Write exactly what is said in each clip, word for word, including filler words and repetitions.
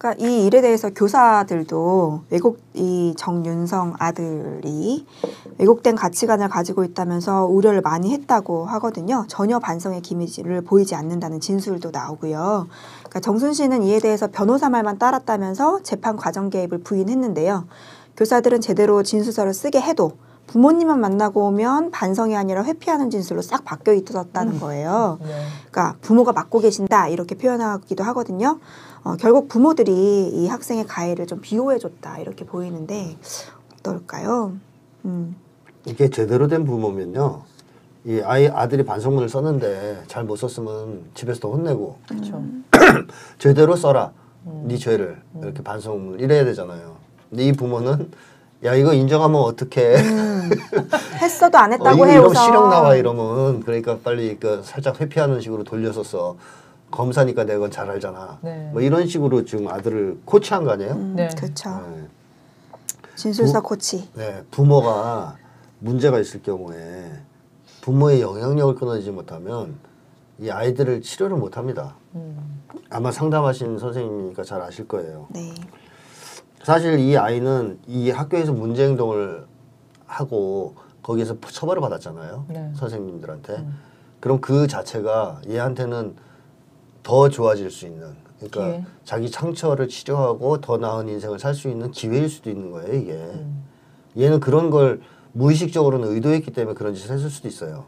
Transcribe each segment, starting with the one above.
그러니까 이 일에 대해서 교사들도 왜곡 이 정윤성 아들이 왜곡된 가치관을 가지고 있다면서 우려를 많이 했다고 하거든요. 전혀 반성의 기미를 보이지 않는다는 진술도 나오고요. 그러니까 정순신은 이에 대해서 변호사 말만 따랐다면서 재판 과정 개입을 부인했는데요. 교사들은 제대로 진술서를 쓰게 해도 부모님만 만나고 오면 반성이 아니라 회피하는 진술로 싹 바뀌어 있었다는 거예요. 네. 그러니까 부모가 맡고 계신다 이렇게 표현하기도 하거든요. 어, 결국 부모들이 이 학생의 가해를 좀 비호해줬다 이렇게 보이는데 어떨까요? 음. 이게 제대로 된 부모면요. 이 아이 아들이 반성문을 썼는데 잘 못 썼으면 집에서도 혼내고 그렇죠. 제대로 써라. 음. 네 죄를 음. 이렇게 반성문을 이래야 되잖아요. 근데 이 부모는 야 이거 인정하면 어떡해. 음. 했어도 안 했다고 어, 해요. 이러면 실형 나와 이러면 그러니까 빨리 그 살짝 회피하는 식으로 돌려서 써. 검사니까 내가 그건 잘 알잖아. 네. 뭐 이런 식으로 지금 아들을 코치한 거 아니에요? 음, 네. 그렇죠. 네. 진술서 부, 코치. 네, 부모가 문제가 있을 경우에 부모의 영향력을 끊어내지 못하면 이 아이들을 치료를 못합니다. 음. 아마 상담하신 선생님이니까 잘 아실 거예요. 네. 사실 이 아이는 이 학교에서 문제 행동을 하고 거기에서 처벌을 받았잖아요. 네. 선생님들한테. 음. 그럼 그 자체가 얘한테는 더 좋아질 수 있는 그러니까 기회. 자기 상처를 치료하고 더 나은 인생을 살 수 있는 기회일 수도 있는 거예요. 이게. 음. 얘는 그런 걸 무의식적으로는 의도했기 때문에 그런 짓을 했을 수도 있어요.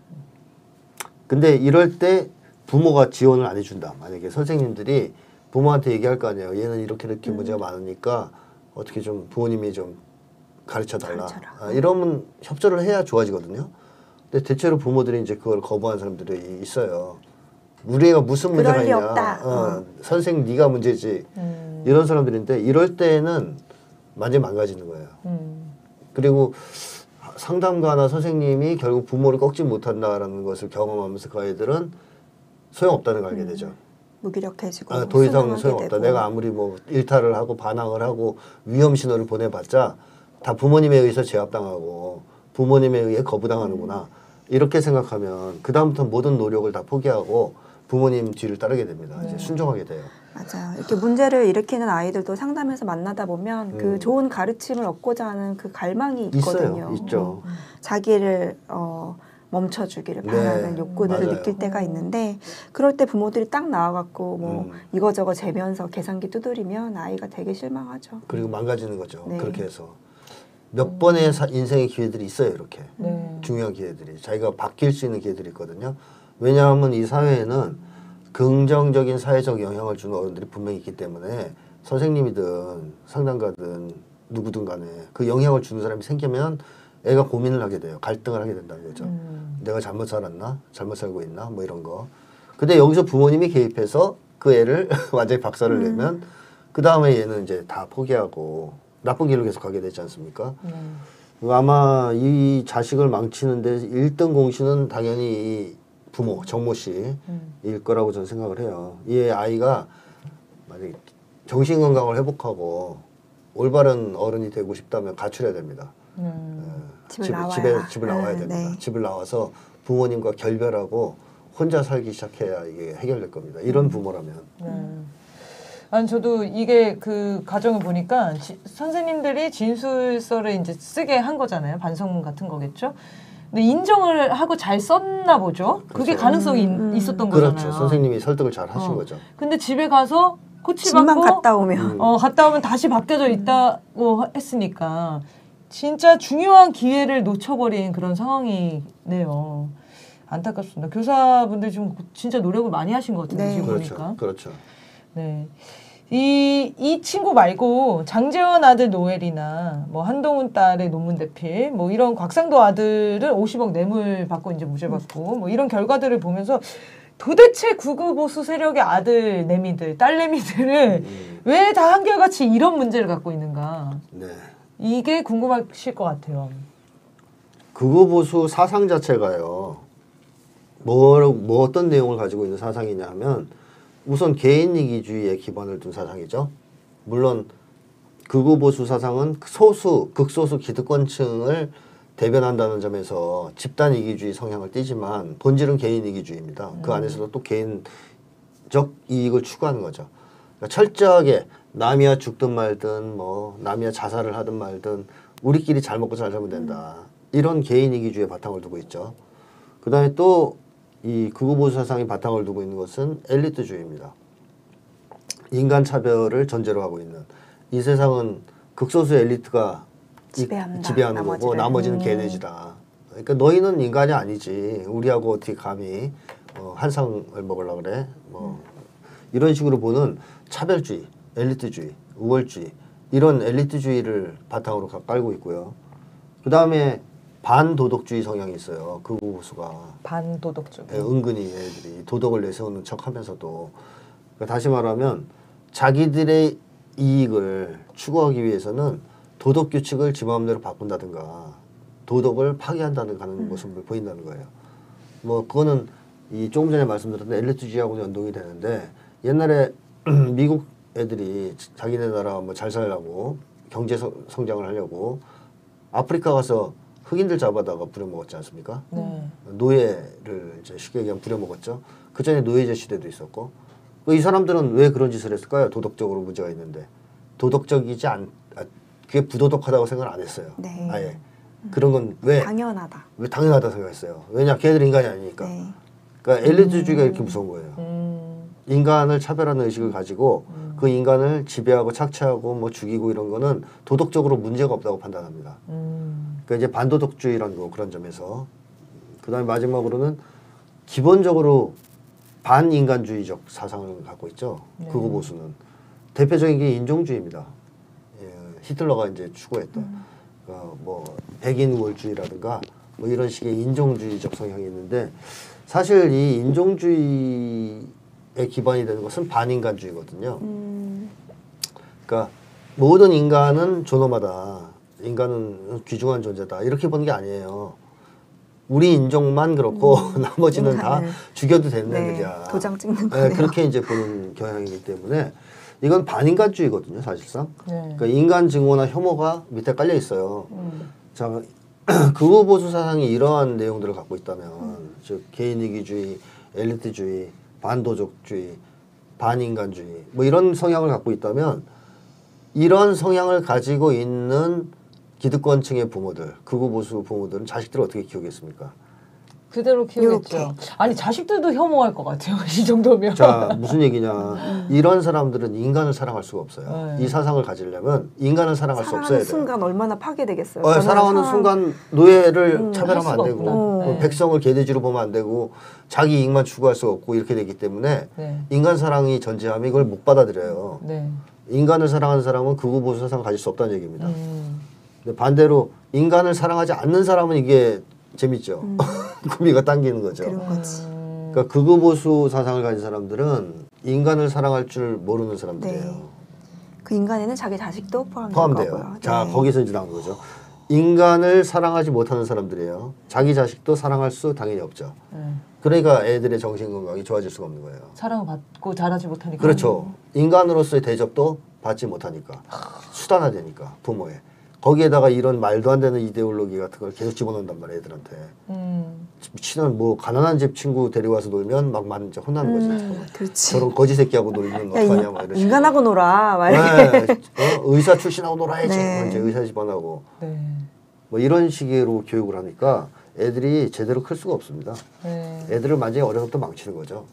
근데 이럴 때 부모가 지원을 안 해준다. 만약에 선생님들이 부모한테 얘기할 거 아니에요. 얘는 이렇게 이렇게 음. 문제가 많으니까 어떻게 좀 부모님이 좀 가르쳐달라. 가르쳐라. 아, 이러면 협조를 해야 좋아지거든요. 근데 대체로 부모들이 이제 그걸 거부하는 사람들이 있어요. 우리 애가 무슨 문제가 그럴 리 있냐. 없다. 어, 어. 선생 네가 문제지. 음. 이런 사람들인데 이럴 때는 완전히 망가지는 거예요. 음. 그리고 상담가나 선생님이 결국 부모를 꺾지 못한다라는 것을 경험하면서 그 아이들은 소용없다는 걸 알게 음. 되죠. 무기력해지고 아, 더 이상 순응하게 소용없다. 되고. 내가 아무리 뭐 일탈을 하고 반항을 하고 위험 신호를 보내봤자 다 부모님에 의해서 제압당하고 부모님에 의해 거부당하는구나. 이렇게 생각하면 그 다음부터 모든 노력을 다 포기하고 부모님 뒤를 따르게 됩니다. 네. 이제 순종하게 돼요. 맞아. 이렇게 문제를 일으키는 아이들도 상담에서 만나다 보면 음. 그 좋은 가르침을 얻고자 하는 그 갈망이 있거든요. 있어요. 있죠. 어, 자기를 어, 멈춰주기를 네. 바라는 욕구들을 맞아요. 느낄 때가 있는데 그럴 때 부모들이 딱 나와갖고 뭐 음. 이거저거 재면서 계산기 두드리면 아이가 되게 실망하죠. 그리고 망가지는 거죠. 네. 그렇게 해서. 몇 번의 사, 인생의 기회들이 있어요. 이렇게. 네. 중요한 기회들이. 자기가 바뀔 수 있는 기회들이 있거든요. 왜냐하면 이 사회에는 긍정적인 사회적 영향을 주는 어른들이 분명히 있기 때문에 선생님이든 상담가든 누구든 간에 그 영향을 주는 사람이 생기면 애가 고민을 하게 돼요. 갈등을 하게 된다는 거죠. 음. 내가 잘못 살았나? 잘못 살고 있나? 뭐 이런 거. 근데 여기서 부모님이 개입해서 그 애를 완전히 박살을 음. 내면 그 다음에 얘는 이제 다 포기하고 나쁜 길로 계속 가게 되지 않습니까? 음. 아마 이 자식을 망치는데 일 등 공신은 당연히 이 부모, 정모 씨일 음. 거라고 저는 생각을 해요. 이 아이가 만약에 정신건강을 회복하고 올바른 어른이 되고 싶다면 가출해야 됩니다. 음. 예, 집을 집, 나와야. 집에, 집을 나와야 음, 됩니다. 네. 집을 나와서 부모님과 결별하고 혼자 살기 시작해야 이게 해결될 겁니다. 이런 부모라면. 네. 아니 저도 이게 그 과정을 보니까 지, 선생님들이 진술서를 이제 쓰게 한 거잖아요. 반성문 같은 거겠죠. 근데 인정을 하고 잘 썼나 보죠. 그게 그렇죠. 가능성이 음, 음. 있었던 그렇죠. 거잖아요. 선생님이 설득을 잘 하신 어. 거죠. 근데 집에 가서 코치 집만 받고 갔다 오면 음. 어 갔다 오면 다시 바뀌어져 있다고 했으니까 진짜 중요한 기회를 놓쳐버린 그런 상황이네요. 안타깝습니다. 교사분들 좀 진짜 노력을 많이 하신 것 같은데 네. 지금 그렇죠. 보니까. 그렇죠. 네. 이, 이 친구 말고 장재원 아들 노엘이나 뭐 한동훈 딸의 논문 대필 뭐 이런 곽상도 아들은 오십억 뇌물 받고 이제 무죄 받고 뭐 이런 결과들을 보면서 도대체 구구보수 세력의 아들 내미들, 딸 내미들을 음. 왜 다 한결같이 이런 문제를 갖고 있는가. 네. 이게 궁금하실 것 같아요. 극우보수 사상 자체가요. 뭐, 뭐 어떤 내용을 가지고 있는 사상이냐 하면 우선 개인이기주의에 기반을 둔 사상이죠. 물론 극우보수 사상은 소수, 극소수 기득권층을 대변한다는 점에서 집단이기주의 성향을 띠지만 본질은 개인이기주의입니다. 그 안에서도 또 개인적 이익을 추구하는 거죠. 그러니까 철저하게 남이야 죽든 말든 뭐 남이야 자살을 하든 말든 우리끼리 잘 먹고 잘 살면 된다. 이런 개인이기주의에 바탕을 두고 있죠. 그 다음에 또 이 극우보수 사상이 바탕을 두고 있는 것은 엘리트주의입니다. 인간 차별을 전제로 하고 있는 이 세상은 극소수 엘리트가 지배한다, 지배하는 거고 나머지를. 나머지는 음. 개돼지다. 그러니까 너희는 인간이 아니지. 우리하고 어떻게 감히 어, 한 상을 먹으려고 그래. 뭐 이런 식으로 보는 차별주의, 엘리트주의, 우월주의 이런 엘리트주의를 바탕으로 깔고 있고요. 그 다음에 반도덕주의 성향이 있어요. 극우보수가. 반도덕적. 예, 은근히 애들이 도덕을 내세우는 척하면서도 그러니까 다시 말하면 자기들의 이익을 추구하기 위해서는 도덕 규칙을 지 마음대로 바꾼다든가 도덕을 파괴한다는 가는 음. 모습을 보인다는 거예요. 뭐 그거는 이 조금 전에 말씀드렸던 엘리트주의하고는 연동이 되는데 옛날에 미국 애들이 자기네 나라 뭐 잘 살려고 경제 성, 성장을 하려고 아프리카 가서 흑인들 잡아다가 부려먹었지 않습니까? 네. 노예를 이제 쉽게 얘기하면 부려먹었죠. 그 전에 노예제 시대도 있었고 이 사람들은 왜 그런 짓을 했을까요? 도덕적으로 문제가 있는데 도덕적이지 않 아, 그게 부도덕하다고 생각을 안 했어요. 네. 아예 그런 건 왜 당연하다. 왜 당연하다 생각했어요. 왜냐 걔들이 인간이 아니니까. 네. 그러니까 엘리트주의가 이렇게 무서운 거예요. 음. 인간을 차별하는 의식을 가지고 음. 그 인간을 지배하고 착취하고 뭐 죽이고 이런 거는 도덕적으로 문제가 없다고 판단합니다. 음. 그러니까 이제 반도덕주의라는 거 그런 점에서 그다음에 마지막으로는 기본적으로 반인간주의적 사상을 갖고 있죠. 네. 극우보수는 대표적인 게 인종주의입니다. 예, 히틀러가 이제 추구했던 음. 어, 뭐 백인 우월주의라든가 뭐 이런 식의 인종주의적 성향이 있는데 사실 이 인종주의에 기반이 되는 것은 반인간주의거든요. 음. 그러니까 모든 인간은 존엄하다. 인간은 귀중한 존재다. 이렇게 보는 게 아니에요. 우리 인종만 그렇고 음. 나머지는 다 인간을. 죽여도 되는 네. 애들이야. 도장 찍는 네, 거네요. 그렇게 이제 보는 경향이기 때문에 이건 반인간주의거든요, 사실상. 네. 그러니까 인간 증오나 혐오가 밑에 깔려 있어요. 음. 자, 극우보수 사상이 이러한 내용들을 갖고 있다면, 즉 개인이기주의, 엘리트주의, 반도덕주의, 반인간주의, 뭐 이런 성향을 갖고 있다면, 이런 성향을 가지고 있는 기득권층의 부모들, 극우보수 부모들은 자식들을 어떻게 키우겠습니까? 그대로 키우겠죠. 이렇게. 아니 자식들도 혐오할 것 같아요. 이 정도면. 자, 무슨 얘기냐? 이런 사람들은 인간을 사랑할 수가 없어요. 네. 이 사상을 가지려면 인간을 사랑할 수 사랑하는 없어야 돼요. 순간 얼마나 파괴되겠어요. 어, 저는 사랑하는 사랑- 순간 노예를 음, 차별하면 할 안 수가 되고 없구나. 어, 네. 백성을 개돼지로 보면 안 되고 자기 이익만 추구할 수 없고 이렇게 되기 때문에 네. 인간 사랑이 전제하면 이걸 못 받아들여요. 네. 인간을 사랑하는 사람은 극우보수 사상을 가질 수 없다는 얘기입니다. 음. 근데 반대로 인간을 사랑하지 않는 사람은 이게 재밌죠. 음. 구미가 당기는 거죠. 그런 거지. 음. 그러니까 극우보수 사상을 가진 사람들은 인간을 사랑할 줄 모르는 사람들이에요. 네. 그 인간에는 자기 자식도 포함될 포함돼요. 거고요. 자, 네. 거기서 이제 나온 거죠. 인간을 사랑하지 못하는 사람들이에요. 자기 자식도 사랑할 수 당연히 없죠. 네. 그러니까 애들의 정신건강이 좋아질 수가 없는 거예요. 사랑을 받고 자라지 못하니까. 그렇죠. 인간으로서의 대접도 받지 못하니까. 수단화되니까, 부모에. 거기에다가 이런 말도 안 되는 이데올로기 같은 걸 계속 집어넣는단 말이에요, 애들한테. 음. 미친한 뭐 가난한 집 친구 데려와서 놀면 막 많이 혼나는 거지. 음, 그렇지. 저런 거지 새끼하고 놀면 야, 어떡하냐, 막 이런 인, 인간하고 놀아. 막 식으로. 이렇게. 네. 어? 의사 출신하고 놀아야지. 네. 이제 의사 집안하고. 네. 뭐 이런 식으로 교육을 하니까 애들이 제대로 클 수가 없습니다. 네. 애들을 완전히 어려서부터 망치는 거죠.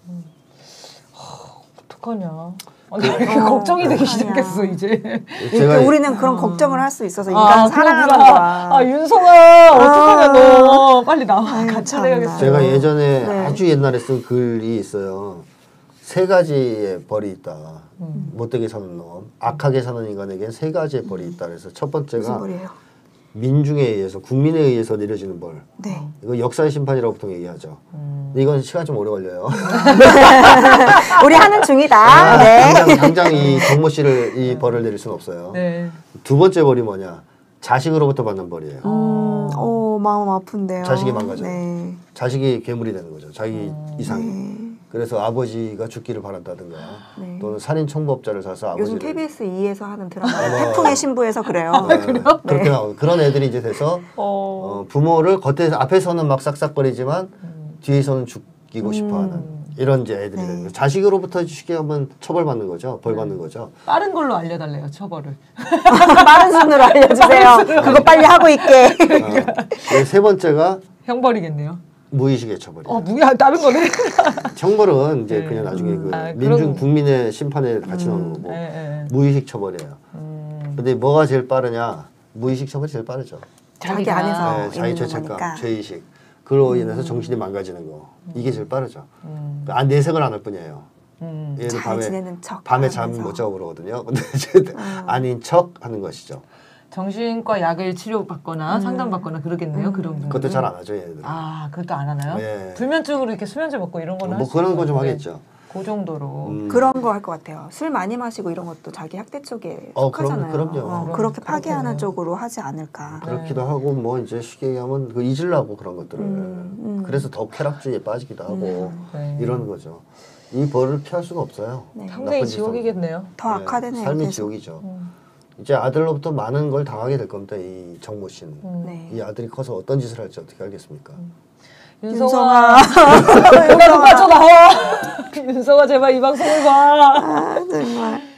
어떡하냐. 아니, 왜 이렇게 걱정이 되기 시작했어 이제. 제가 그러니까 우리는 그런 걱정을 할 수 있어서 인간 아, 사랑하는 그렇구나. 거야. 아 윤성아 어떡하냐 너 빨리 나와 아유, 같이 참나. 내야겠어. 제가 예전에 네. 아주 옛날에 쓴 글이 있어요. 세 가지의 벌이 있다. 음. 못되게 사는 놈, 악하게 사는 인간에겐 세 가지의 벌이 있다. 그래서 첫 무슨 번째가 말이에요? 민중에 의해서, 국민에 의해서 내려지는 벌. 네. 이거 역사의 심판이라고 보통 얘기하죠. 음. 근데 이건 시간 좀 오래 걸려요. 우리 하는 중이다. 네. 당장, 당장 이 정모 씨를 이 벌을 내릴 수는 없어요. 네. 두 번째 벌이 뭐냐? 자식으로부터 받는 벌이에요. 음, 어, 마음 아픈데요. 자식이 망가져요. 네. 자식이 괴물이 되는 거죠. 자기 이상이. 네. 그래서 아버지가 죽기를 바란다든가 네. 또는 살인 청부업자를 사서 요즘 아버지를 케이비에스 이에서 하는 드라마 어머. 태풍의 신부에서 그래요. 네, 그렇게 네. 나오는 그런 애들이 이제 돼서 어. 어, 부모를 겉에 앞에서는 막 싹싹거리지만 음. 뒤에서는 죽이고 싶어하는 음. 이런 이제 애들이 네. 되는 거죠. 자식으로부터 쉽게 하면 처벌받는 거죠. 벌 받는 거죠. 빠른 걸로 알려달래요 처벌을. 빠른 순으로 알려주세요. 그거 빨리 하고 있게. 어. 세 번째가 형벌이겠네요. 무의식의 처벌이에요. 어 무야 다른 거네. 형벌은 이제 네. 그냥 나중에 그 아, 민중 그런- 국민의 심판에 같이 넣는 거고 예, 예. 무의식 처벌이에요. 음, 근데 뭐가 제일 빠르냐? 무의식 처벌이 제일 빠르죠. 자기 자기가- 안에서 네, 자기 있는 죄책감, 거니까. 죄의식. 그로 인해서 정신이 망가지는 거. 이게 제일 빠르죠. 음, 안 내색을 안 할 뿐이에요. 음. 얘는 잘 밤에 지내는 척. 밤에 잠 하면서. 못 자고 그러거든요. 근데 이제 어. 아닌 척 하는 것이죠. 정신과 약을 치료받거나 음. 상담받거나 그러겠네요. 음. 그런 분들. 그것도 잘 안 하죠, 얘네들. 아 그것도 안 하나요? 네. 불면증으로 이렇게 수면제 먹고 이런 거는 뭐 할수 그런 거 좀 있는데 하겠죠. 그 정도로. 음. 그런 거 할 것 같아요. 술 많이 마시고 이런 것도 자기 학대 쪽에 어, 그럼- 속하잖아요. 그럼요. 어, 그럼- 그렇게 그렇겠네요. 파괴하는 쪽으로 하지 않을까. 그렇기도 하고 뭐 이제 쉽게 얘기하면 그 잊으려고 그런 것들을 음, 음. 그래서 더 쾌락주의에 빠지기도 하고 네. 이러는 거죠. 이 벌을 피할 수가 없어요. 네. 평생이 나쁜 짓은. 지옥이겠네요. 더 네, 악화되네요. 삶이 계속. 지옥이죠. 음. 이제 아들로부터 많은 걸 당하게 될 겁니다. 이 정모 씨는. 음. 네. 이 아들이 커서 어떤 짓을 할지 어떻게 알겠습니까? 윤성아, 윤성아 빠져나와. 윤성아 제발 이 방송을 봐. 아, 정말.